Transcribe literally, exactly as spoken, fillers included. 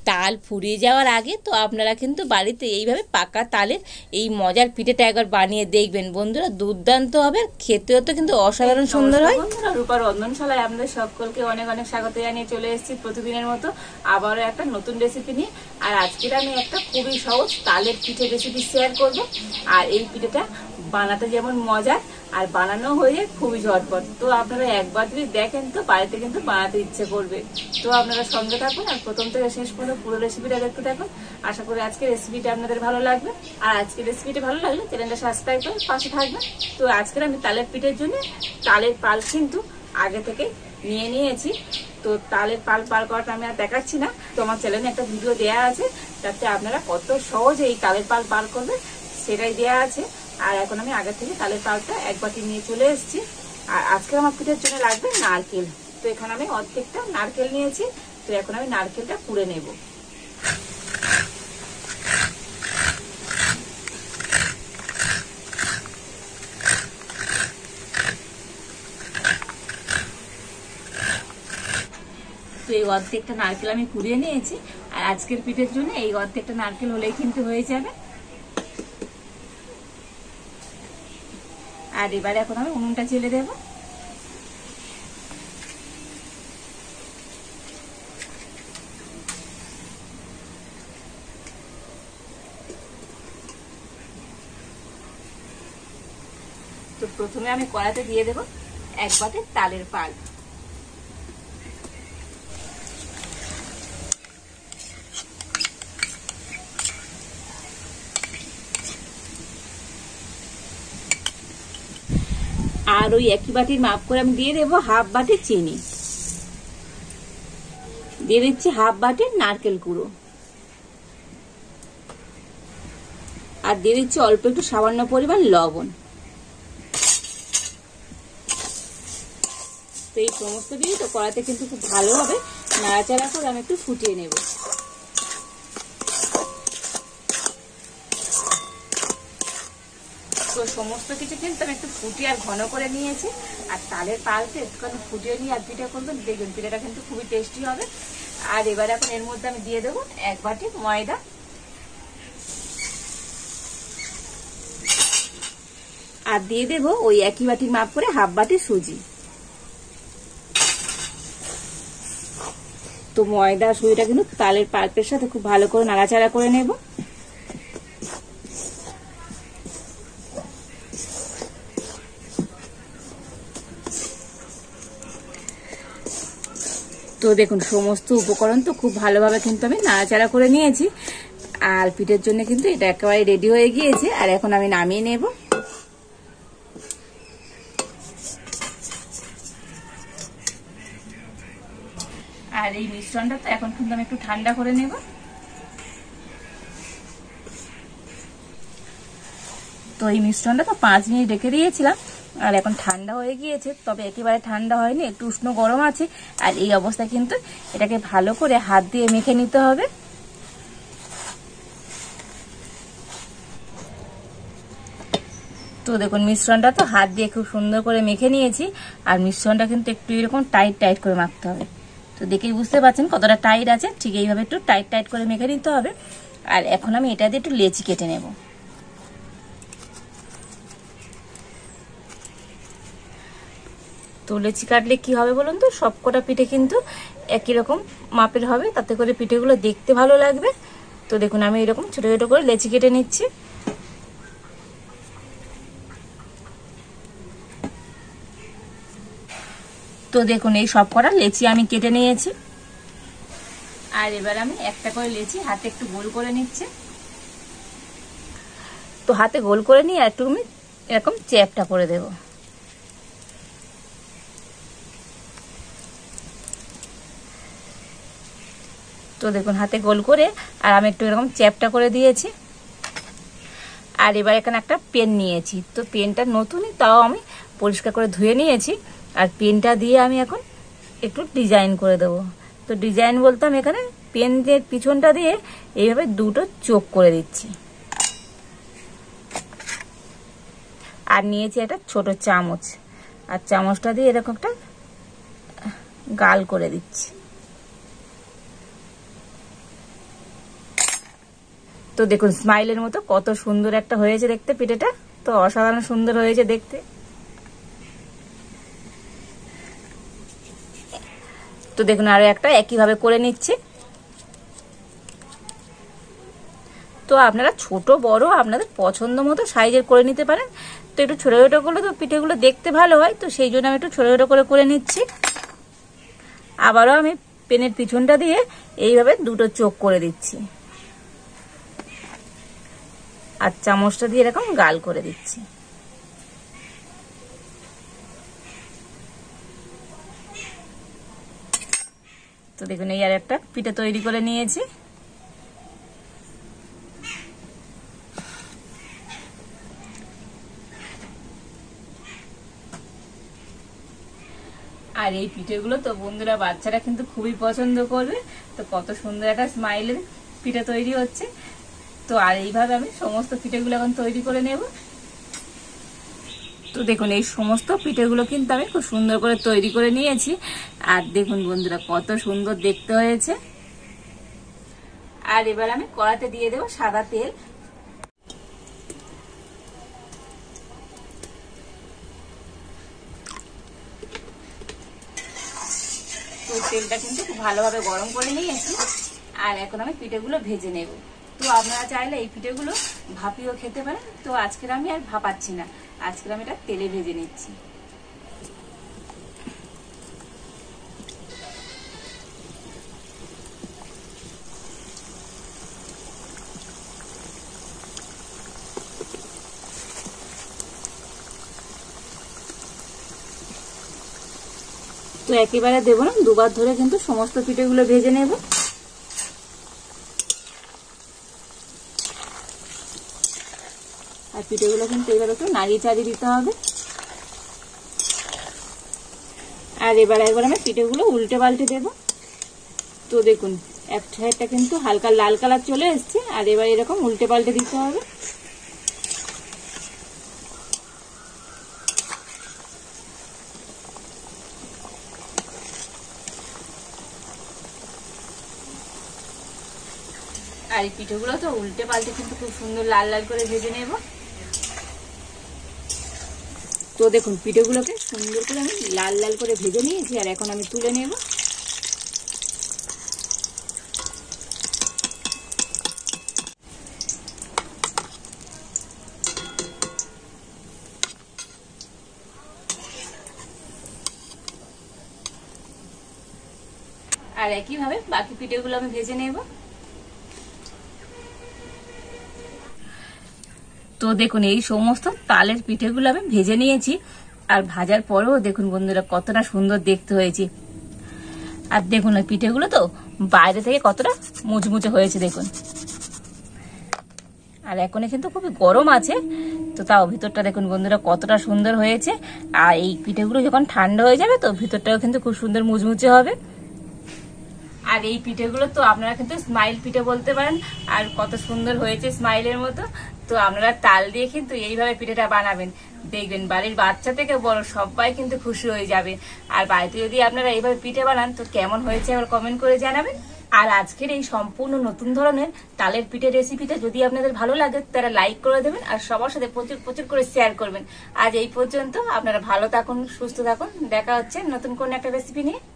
তাল ফুরিয়ে যাওয়ার আগে তো আপনারা কিন্তু বাড়িতে এইভাবে পাকা তালের এই মজার পিঠেটা একবার বানিয়ে দেখবেন বন্ধুরা, দুর্দান্ত হবে, খেতেও তো কিন্তু অসাধারণ সুন্দর হয়। বন্ধুরা, রূপার রন্ধনশালায় আপনাদের সকলকে অনেক অনেক স্বাগত জানিয়ে চলে এসেছি প্রতিদিনের মতো আবারও একটা নতুন রেসিপি নিয়ে। আর আজকের আমি একটা খুবই সহজ তালের পিঠে রেসিপি শেয়ার করব। আর এই পিঠেটা বানাতে যেমন মজার আর বানানো হয়ে খুবই ঝটপট। তো আপনারা একবার যদি দেখেন তো বাড়িতে কিন্তু বানাতে ইচ্ছে করবে। তো আপনারা সঙ্গে থাকুন আর প্রথম থেকে শেষ পর্যন্ত পুরো রেসিপিটা দেখতে থাকুন। আশা করি আজকের রেসিপিটা আপনাদের ভালো লাগবে। আর আজকের রেসিপিটা ভালো লাগলে চ্যানেলটা সাবস্ক্রাইব করে পাশে থাকবেন। তো আজকের আমি তালের পিঠের জন্য তালের পাল কিন্তু আগে থেকে নিয়ে নিয়েছি। তো তালের পাল পাল করাটা আমি আর দেখাচ্ছি না, তো আমার চ্যানেলে একটা ভিডিও দেওয়া আছে, তাতে আপনারা কত সহজে এই তালের পাল পাল করবে সেটাই দেওয়া আছে। আর এখন আমি আগে থেকে তালের পালটা এক বাটি নিয়ে চলে এসেছি। আর আজকে আমার পিঠের জন্য লাগবে নারকেল। তো এখানে আমি অর্ধেকটা নারকেল নিয়েছি। তো এখন আমি নারকেলটা কুড়ে নেব। তো এই অর্ধেকটা নারকেল আমি কুড়িয়ে নিয়েছি। আর আজকের পিঠের জন্য এই অর্ধেকটা নারকেল হলেই কিন্তু হয়ে যাবে। আর এবারে এখন আমি উনুনটা জ্বেলে দেব। তো প্রথমে আমি কড়াইতে দিয়ে দেব এক বাটি তালের পাল। আর ওই একই বাটির মাপ করে আমি দিয়ে দেবো হাফ বাটি চিনি, দিয়ে দিচ্ছি হাফ বাটি নারকেল কুড়ো, আর দিয়ে দিচ্ছি অল্প একটু সামান্য পরিমাণ লবণ। তো এই সমস্ত দিয়ে তো কড়াতে কিন্তু খুব ভালোভাবে নাড়াচাড়া করে আমি একটু ফুটিয়ে নেব। তো সমস্ত কিছু কিন্তু আমি একটু ফুটিয়ে আর ঘন করে নিয়েছি। আর তালের পালটা একটুখানি ফুটিয়ে নিয়ে আর পিঠা করবেন, দেখবেন পিঠাটা কিন্তু খুবই টেস্টি হবে। আর এবার এখন এর মধ্যে আমি দিয়ে দেবো এক বাটি ময়দা, আর দিয়ে দেবো ওই একই বাটির মাপ করে হাফ বাটি সুজি। তো ময়দা সুজিটা কিন্তু তালের পাল্পের সাথে খুব ভালো করে নাড়াচাড়া করে নেব। তো দেখুন সমস্ত উপকরণ তো খুব ভালোভাবে কিন্তু আমি নাড়াচাড়া করে নিয়েছি। আর পিঠের জন্য কিন্তু এটা একেবারে রেডি হয়ে গিয়েছে। আর এখন আমি নামিয়ে নেব। আর এই মিশ্রণটা তো এখন কিন্তু আমি একটু ঠান্ডা করে নেব। তো এই মিশ্রণটা তো পাঁচ মিনিট রেখে দিয়েছিলাম, আর এখন ঠান্ডা হয়ে গিয়েছে, তবে একেবারে ঠান্ডা হয়নি, একটু উষ্ণ গরম আছে। আর এই অবস্থায় কিন্তু এটাকে ভালো করে হাত দিয়ে মেখে নিতে হবে। তো দেখুন মিশ্রণটা তো হাত দিয়ে খুব সুন্দর করে মেখে নিয়েছি। আর মিশ্রণটা কিন্তু একটু এরকম টাইট টাইট করে মাখতে হবে। তো দেখেই বুঝতে পারছেন কতটা টাইট আছে, ঠিক এইভাবে একটু টাইট টাইট করে মেখে নিতে হবে। আর এখন আমি এটা দিয়ে একটু লেচি কেটে নেব। তো লেচি কাটলে কি হবে বলুন তো, সবকটা পিঠে কিন্তু একই রকম মাপের হবে, তাতে করে পিঠেগুলো দেখতে ভালো লাগবে। তো দেখুন আমি এরকম ছোট ছোট করে লেচি কেটে নিচ্ছি। তো দেখুন এই সবকটা লেচি আমি কেটে নিয়েছি। আর এবার আমি একটা করে লেচি হাতে একটু গোল করে নিচ্ছি। তো হাতে গোল করে নিয়ে একটু আমি এরকম চ্যাপটা করে দেব। তো দেখুন হাতে গোল করে আর আমি একটু এরকম চ্যাপটা করে দিয়েছি। আর এবার এখানে একটা পেন নিয়েছি। তো পেনটা নতুনই, তাও আমি পরিষ্কার করে ধুয়ে নিয়েছি। আর পেনটা দিয়ে আমি এখন একটু ডিজাইন করে দেব। তো ডিজাইন বলতে আমি এখানে পেনের পিছনটা দিয়ে এইভাবে দুটো চোখ করে দিচ্ছি। আর নিয়েছি একটা ছোট চামচ, আর চামচটা দিয়ে এরকম একটা গাল করে দিচ্ছি। তো দেখুন স্মাইলের মতো কত সুন্দর একটা হয়েছে দেখতে পিঠেটা, তো অসাধারণ সুন্দর হয়েছে দেখতে। তো দেখুন আরো একটা একইভাবে করে নিচ্ছি। তো আপনারা ছোট বড় আপনাদের পছন্দ মতো সাইজের করে নিতে পারেন। তো একটু ছোট ছোট করলে তো পিঠেগুলো দেখতে ভালো হয়, তো সেই জন্য আমি একটু ছোট ছোট করে করে নিচ্ছি। আবারও আমি পেনের পিছনটা দিয়ে এইভাবে দুটো চোখ করে দিচ্ছি, আর চামচটা দিয়ে এরকম গাল করে দিচ্ছি। তো দেখুন এই আর একটা পিঠে তৈরি করে নিয়েছি। আর এই পিঠেগুলো তো বন্ধুরা বাচ্চারা কিন্তু খুবই পছন্দ করবে। তো কত সুন্দর একটা স্মাইলের পিঠে তৈরি হচ্ছে। তো আর এইভাবে আমি সমস্ত পিঠেগুলো এখন তৈরি করে নেব। তো দেখুন এই সমস্ত পিঠেগুলো কিন্তু আমি খুব সুন্দর করে তৈরি করে নিয়েছি। আর দেখুন বন্ধুরা কত সুন্দর দেখতে হয়েছে। আর এবার আমি কড়াতে দিয়ে দেবো সাদা তেল। তো তেলটা কিন্তু খুব ভালোভাবে গরম করে নিয়েছি। আর এখন আমি পিঠেগুলো ভেজে নেব। তো আপনারা চাইলে এই পিঠেগুলো ভাপিও খেতে পারেন। তো আজকের আমি আর ভাপাচ্ছি না, আজকের আমি এটা তেলে ভেজে নিচ্ছি। তো একেবারে দেবো না, দুবার ধরে কিন্তু সমস্ত পিঠেগুলো ভেজে নেব। আর পিঠেগুলো কিন্তু এবার একটু নাড়িয়ে চাড়িয়ে দিতে হবে। আর এবার একবার আমি পিঠেগুলো উল্টে পাল্টে দেব। তো দেখুন এক সাইডটা কিন্তু হালকা লাল কালার চলে এসছে, আর এবার এরকম উল্টে পাল্টে দিতে হবে। আর এই পিঠেগুলো তো উল্টে পাল্টে কিন্তু খুব সুন্দর লাল লাল করে ভেজে নেব। তো দেখুন পিঠেগুলোকে সুন্দর করে আমি লাল লাল করে ভেজে নিয়েছি। আর এখন আমি তুলে নেব। আর একইভাবে বাকি পিঠেগুলো আমি ভেজে নেব। তো দেখুন এই সমস্ত তালের পিঠেগুলো আমি ভেজে নিয়েছি। আর ভাজার পরেও দেখুন বন্ধুরা কতটা সুন্দর দেখতে হয়েছে। আর দেখুন ওই পিঠেগুলো তো বাইরে থেকে কতটা মুচমুচে হয়েছে দেখুন। আর এখনই কিন্তু খুবই গরম আছে, তো তাও ভিতরটা দেখুন বন্ধুরা কতটা সুন্দর হয়েছে। আর এই পিঠেগুলো যখন ঠান্ডা হয়ে যাবে তো ভিতরটাও কিন্তু খুব সুন্দর মুচমুচে হবে। আর এই পিঠেগুলো তো আপনারা কিন্তু স্মাইল পিঠে বলতে পারেন। আর কত সুন্দর হয়েছে স্মাইলের মতো। তো আপনারা তাল দিয়ে কিন্তু এইভাবে পিঠেটা বানাবেন, দেখবেন বাড়ির বাচ্চা থেকে বড় সবাই কিন্তু খুশি হয়ে যাবে। আর বাড়িতে যদি আপনারা এইভাবে পিঠে বানান তো কেমন হয়েছে আবার কমেন্ট করে জানাবেন। আর আজকের এই সম্পূর্ণ নতুন ধরনের তালের পিঠে রেসিপিটা যদি আপনাদের ভালো লাগে তারা লাইক করে দেবেন, আর সবার সাথে প্রচুর প্রচুর করে শেয়ার করবেন। আজ এই পর্যন্ত, আপনারা ভালো থাকুন, সুস্থ থাকুন। দেখা হচ্ছে নতুন কোন একটা রেসিপি নিয়ে।